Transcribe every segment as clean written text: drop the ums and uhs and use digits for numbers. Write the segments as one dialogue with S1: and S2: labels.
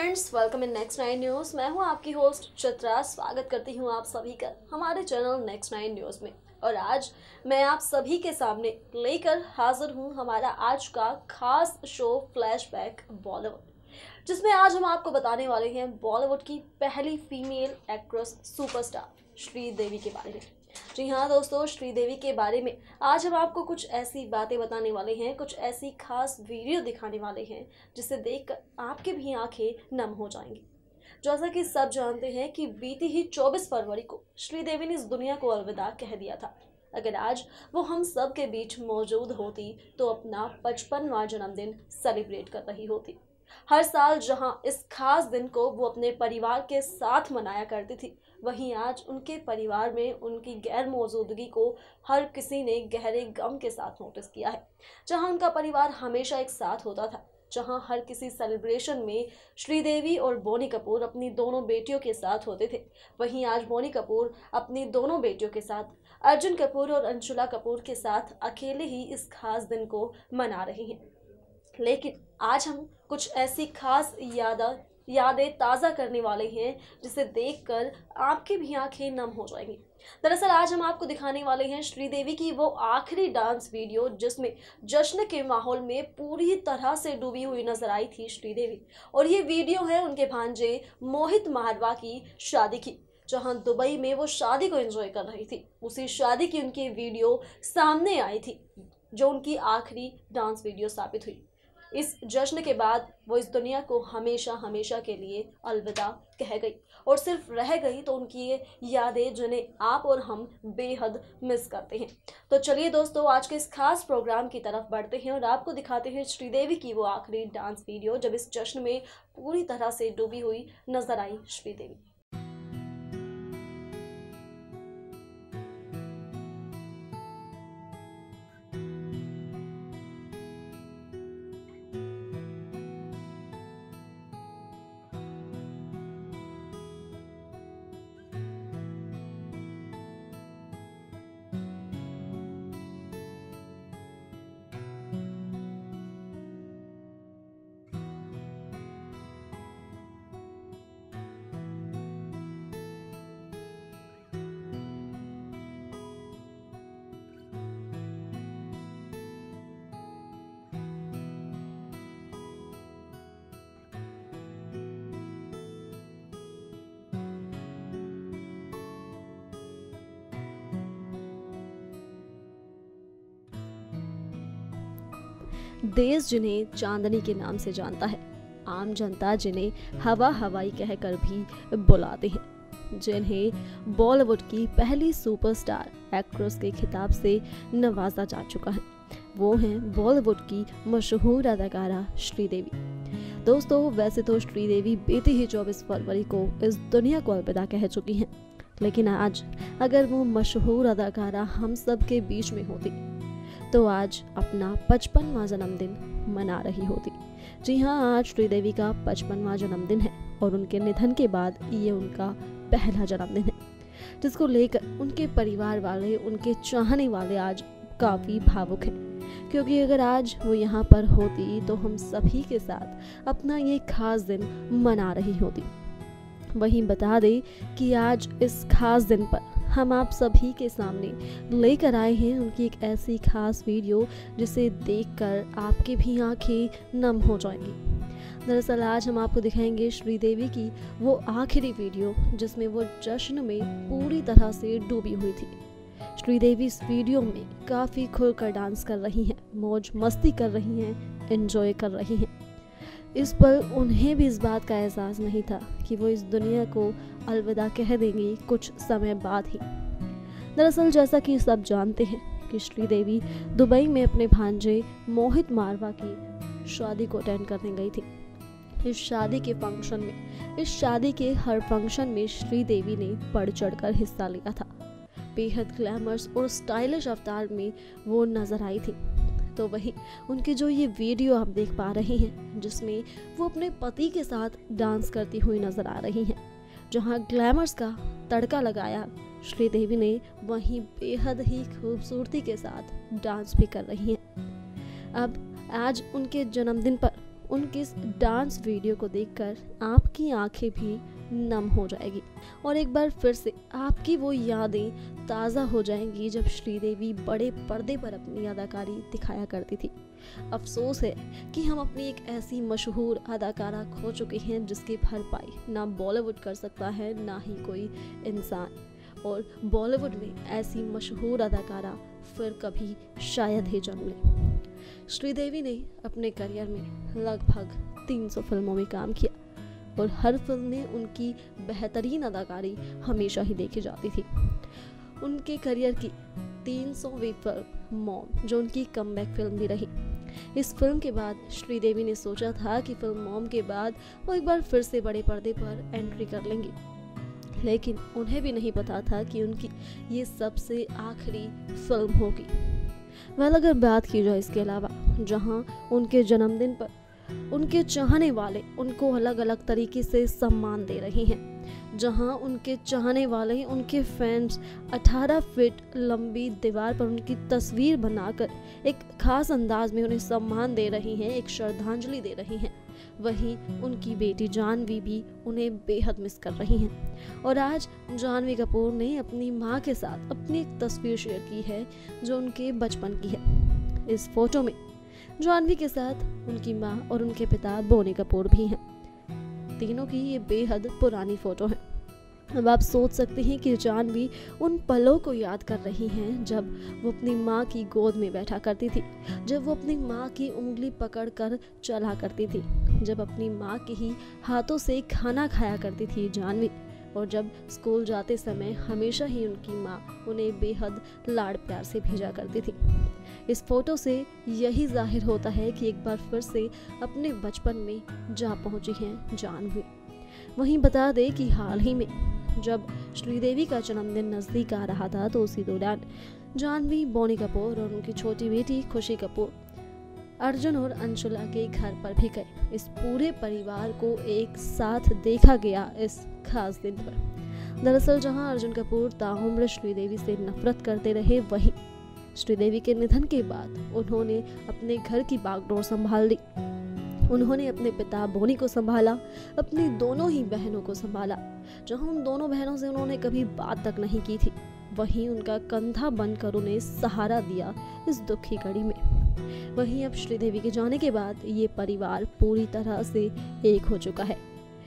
S1: Friends, welcome in next 9 news. मैं हूं आपकी होस्ट चित्रा। स्वागत करती हूं आप सभी का हमारे चैनल नेक्स्ट 9 न्यूज़ में। और आज मैं आप सभी के सामने लेकर हाजिर हूं हमारा आज का खास शो फ्लैशबैक बॉलीवुड, जिसमें आज हम आपको बताने वाले हैं बॉलीवुड की पहली फीमेल एक्ट्रेस सुपरस्टार श्रीदेवी के बारे में। जी हाँ दोस्तों, श्रीदेवी के बारे में आज हम आपको कुछ ऐसी बातें बताने वाले हैं, कुछ ऐसी खास वीडियो दिखाने वाले हैं जिसे देखकर आपके भी आंखें नम हो जाएंगी। जैसा कि सब जानते हैं कि बीती ही 24 फरवरी को श्रीदेवी ने इस दुनिया को अलविदा कह दिया था। अगर आज वो हम सब के बीच मौजूद होती तो अपना 55वां जन्मदिन सेलिब्रेट कर रही होती। हर साल जहां इस खास दिन को वो अपने परिवार के साथ मनाया करती थी, वहीं आज उनके परिवार में उनकी गैर मौजूदगी को हर किसी ने गहरे गम के साथ नोटिस किया है। जहां उनका परिवार हमेशा एक साथ होता था, जहां हर किसी सेलिब्रेशन में श्रीदेवी और बोनी कपूर अपनी दोनों बेटियों के साथ होते थे, वहीं आज बोनी कपूर अपनी दोनों बेटियों के साथ, अर्जुन कपूर और अंशुला कपूर के साथ अकेले ही इस खास दिन को मना रही हैं। लेकिन आज हम कुछ ऐसी खास यादें ताज़ा करने वाले हैं जिसे देखकर आपकी भी आंखें नम हो जाएंगी। दरअसल आज हम आपको दिखाने वाले हैं श्रीदेवी की वो आखिरी डांस वीडियो जिसमें जश्न के माहौल में पूरी तरह से डूबी हुई नजर आई थी श्रीदेवी। और ये वीडियो है उनके भांजे मोहित मारवा की शादी की, जहां दुबई में वो शादी को एंजॉय कर रही थी। उसी शादी की उनकी वीडियो सामने आई थी जो उनकी आखिरी डांस वीडियो साबित हुई। इस जश्न के बाद वो इस दुनिया को हमेशा हमेशा के लिए अलविदा कह गई, और सिर्फ रह गई तो उनकी ये यादें जिन्हें आप और हम बेहद मिस करते हैं। तो चलिए दोस्तों, आज के इस खास प्रोग्राम की तरफ बढ़ते हैं और आपको दिखाते हैं श्रीदेवी की वो आखिरी डांस वीडियो जब इस जश्न में पूरी तरह से डूबी हुई नजर आई श्रीदेवी। देश जिन्हें चांदनी के नाम से जानता है, आम जनता जिन्हें हवा हवाई कहकर भी बुलाते हैं, जिन्हें बॉलीवुड की पहली सुपरस्टार एक्ट्रेस के खिताब से नवाजा जा चुका है, वो हैं बॉलीवुड की मशहूर अदाकारा श्रीदेवी। दोस्तों, वैसे तो श्रीदेवी बीती ही 24 फरवरी को इस दुनिया को अलविदा कह चुकी हैं, लेकिन आज अगर वो मशहूर अदाकारा हम सब के बीच में होती तो आज अपना 55वां जन्मदिन मना रही होती। जी हाँ, आज श्रीदेवी का 55वां जन्मदिन है और उनके निधन के बाद ये उनका पहला जन्मदिन है, जिसको लेकर उनके परिवार वाले, उनके चाहने वाले आज काफ़ी भावुक हैं, क्योंकि अगर आज वो यहाँ पर होती तो हम सभी के साथ अपना ये खास दिन मना रही होती। वहीं बता दें कि आज इस खास दिन पर हम आप सभी के सामने लेकर आए हैं उनकी एक ऐसी खास वीडियो जिसे देखकर आपकी भी आंखें नम हो जाएंगी। दरअसल आज हम आपको दिखाएंगे श्रीदेवी की वो आखिरी वीडियो जिसमें वो जश्न में पूरी तरह से डूबी हुई थी। श्रीदेवी इस वीडियो में काफ़ी खुलकर डांस कर रही हैं, मौज मस्ती कर रही हैं, एंजॉय कर रही हैं। इस पर उन्हें भी इस बात का एहसास नहीं था कि वो इस दुनिया को अलविदा कह देंगी कुछ समय बाद ही। दरअसल जैसा कि सब जानते हैं कि श्रीदेवी दुबई में अपने भांजे मोहित मारवा की शादी को अटेंड करने गई थी। इस शादी के हर फंक्शन में श्रीदेवी ने बढ़ चढ़कर हिस्सा लिया था। बेहद ग्लैमरस और स्टाइलिश अवतार में वो नजर आई थी। तो वही उनकी जो ये वीडियो आप देख पा रहे हैं जिसमें वो अपने पति के साथ डांस करती हुई नजर आ रही हैं, जहां ग्लैमर्स का तड़का लगाया श्रीदेवी ने, वहीं बेहद ही खूबसूरती के साथ डांस भी कर रही हैं। अब आज उनके जन्मदिन पर उनके इस डांस वीडियो को देखकर आपकी आंखें भी नम हो जाएगी और एक बार फिर से आपकी वो यादें ताज़ा हो जाएंगी जब श्रीदेवी बड़े पर्दे पर अपनी अदाकारी दिखाया करती थी। अफसोस है कि हम अपनी एक ऐसी मशहूर अदाकारा खो चुके हैं जिसकी भरपाई ना बॉलीवुड कर सकता है ना ही कोई इंसान, और बॉलीवुड में ऐसी मशहूर अदाकारा फिर कभी शायद ही जन्म ले। श्रीदेवी ने अपने करियर में लगभग 300 फिल्मों में काम किया और हर फिल्म में उनकी बेहतरीन अदाकारी हमेशा ही देखी जाती थी। उनके करियर की 300वीं फिल्म मॉम, जो उनकी कमबैक फिल्म भी रही। इस फिल्म के बाद श्रीदेवी ने सोचा था कि फिल्म मॉम के बाद वो एक बार फिर से बड़े पर्दे पर एंट्री कर लेंगी, लेकिन उन्हें भी नहीं पता था कि उनकी ये सबसे आखिरी फिल्म होगी। अगर बात की जाए इसके अलावा, जहां उनके जन्मदिन पर उनके चाहने वाले उनको अलग अलग तरीके से सम्मान दे रहे हैं, जहां उनके चाहने वाले उनके फैंस 18 फीट लंबी दीवार पर उनकी तस्वीर बनाकर एक खास अंदाज में उन्हें सम्मान दे रही हैं, एक श्रद्धांजलि दे रही हैं, वहीं उनकी बेटी जानवी भी उन्हें बेहद मिस कर रही हैं। और आज जानवी कपूर ने अपनी मां के साथ अपनी एक तस्वीर शेयर की है जो उनके बचपन की है। इस फोटो में जानवी के साथ उनकी मां और उनके पिता बोनी कपूर भी हैं। तीनों की ये बेहद पुरानी फोटो है। अब आप सोच सकते हैं कि जानवी उन पलों को याद कर रही हैं जब वो अपनी माँ की गोद में बैठा करती थी, जब वो अपनी माँ की उंगली पकड़कर चला करती थी, जब अपनी माँ के ही हाथों से खाना खाया करती थी जानवी, और जब स्कूल जाते समय हमेशा ही उनकी माँ उन्हें बेहद लाड़ प्यार से भेजा करती थी। इस फोटो से यही जाहिर होता है कि एक बार फिर से अपने बचपन में जा पहुंची हैं जानवी। वहीं बता दें कि हाल ही में जब श्रीदेवी का जन्मदिन नजदीक आ रहा था तो उसी दौरान जानवी, बोनी कपूर और उनकी छोटी बेटी खुशी कपूर अर्जुन और अंशुला के घर पर भी गए। इस पूरे परिवार को एक साथ देखा गया इस खास दिन पर। दरअसल जहां अर्जुन कपूर ताउम्र श्रीदेवी से नफरत करते रहे, वहीं श्रीदेवी के निधन के बाद उन्होंने अपने घर की बागडोर संभाल ली। उन्होंने अपने पिता बोनी को संभाला, अपनी दोनों ही बहनों को संभाला। जहां उन दोनों बहनों से उन्होंने कभी बात तक नहीं की थी, वहीं उनका कंधा बनकर उन्हें सहारा दिया इस दुख की घड़ी में। वहीं अब श्रीदेवी के जाने के बाद ये परिवार पूरी तरह से एक हो चुका है।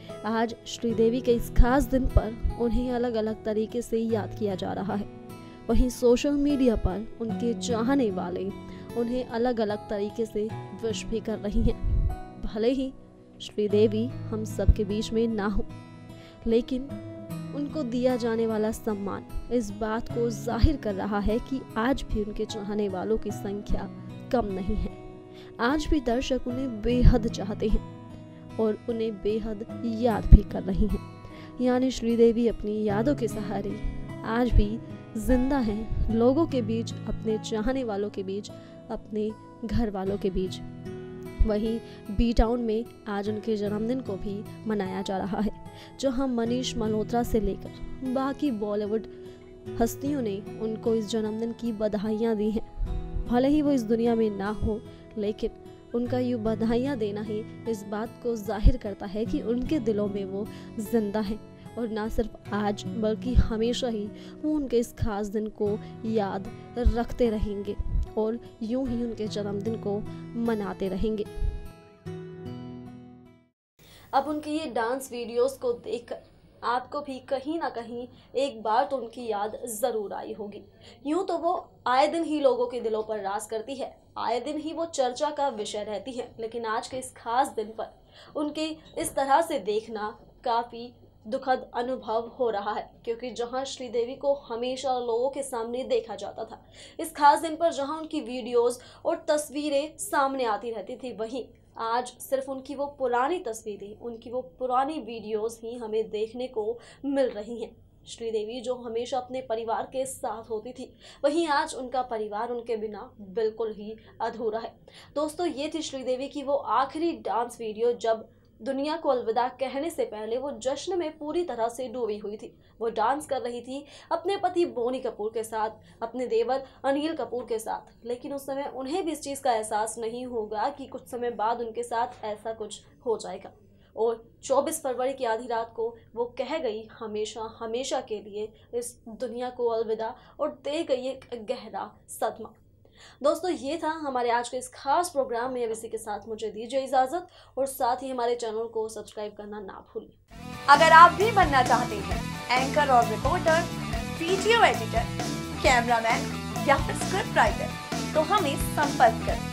S1: आज श्रीदेवी के इस खास दिन पर उन्हें अलग अलग तरीके से याद किया जा रहा है। वहीं सोशल मीडिया पर उनके चाहने वाले उन्हें अलग अलग तरीके से विश भी कर रही हैं। भले ही श्रीदेवी हम सबके बीच में ना हो, लेकिन उनको दिया जाने वाला सम्मान इस बात को जाहिर कर रहा है कि आज भी उनके चाहने वालों की संख्या कम नहीं है। आज भी दर्शक उन्हें बेहद चाहते हैं और उन्हें बेहद याद भी कर रही हैं। यानी श्रीदेवी अपनी यादों के सहारे आज भी जिंदा हैं, लोगों के बीच, अपने चाहने वालों के बीच, अपने घर वालों के बीच। वहीं बी टाउन में आज उनके जन्मदिन को भी मनाया जा रहा है, जहां मनीष मल्होत्रा से लेकर बाकी बॉलीवुड हस्तियों ने उनको इस जन्मदिन की बधाइयां दी हैं। भले ही वो इस दुनिया में ना हो, लेकिन उनका यूं बधाइयां देना ही इस बात को जाहिर करता है कि उनके दिलों में वो जिंदा हैं, और ना सिर्फ आज बल्कि हमेशा ही वो उनके इस खास दिन को याद रखते रहेंगे और यूं ही उनके जन्मदिन को मनाते रहेंगे। अब उनकी ये डांस वीडियोस को देखकर आपको भी कहीं ना कहीं एक बार तो उनकी याद जरूर आई होगी। यूं तो वो आए दिन ही लोगों के दिलों पर राज करती है, आए दिन ही वो चर्चा का विषय रहती है, लेकिन आज के इस खास दिन पर उनके इस तरह से देखना काफी दुखद अनुभव हो रहा है, क्योंकि जहां श्रीदेवी को हमेशा लोगों के सामने देखा जाता था, इस खास दिन पर जहां उनकी वीडियोस और तस्वीरें सामने आती रहती थी, वहीं आज सिर्फ उनकी वो पुरानी तस्वीरें, उनकी वो पुरानी वीडियोस ही हमें देखने को मिल रही हैं। श्रीदेवी जो हमेशा अपने परिवार के साथ होती थी, वहीं आज उनका परिवार उनके बिना बिल्कुल ही अधूरा है। दोस्तों, ये थी श्रीदेवी की वो आखिरी डांस वीडियो जब दुनिया को अलविदा कहने से पहले वो जश्न में पूरी तरह से डूबी हुई थी। वो डांस कर रही थी अपने पति बोनी कपूर के साथ, अपने देवर अनिल कपूर के साथ, लेकिन उस समय उन्हें भी इस चीज़ का एहसास नहीं होगा कि कुछ समय बाद उनके साथ ऐसा कुछ हो जाएगा। और 24 फरवरी की आधी रात को वो कह गई हमेशा हमेशा के लिए इस दुनिया को अलविदा और दे गई एक गहरा सदमा। दोस्तों, ये था हमारे आज के इस खास प्रोग्राम में। अब इसी के साथ मुझे दीजिए इजाजत और साथ ही हमारे चैनल को सब्सक्राइब करना ना भूलें।
S2: अगर आप भी बनना चाहते हैं एंकर और रिपोर्टर, वीडियो एडिटर, कैमरामैन या फिर स्क्रिप्ट राइटर, तो हमें संपर्क करें।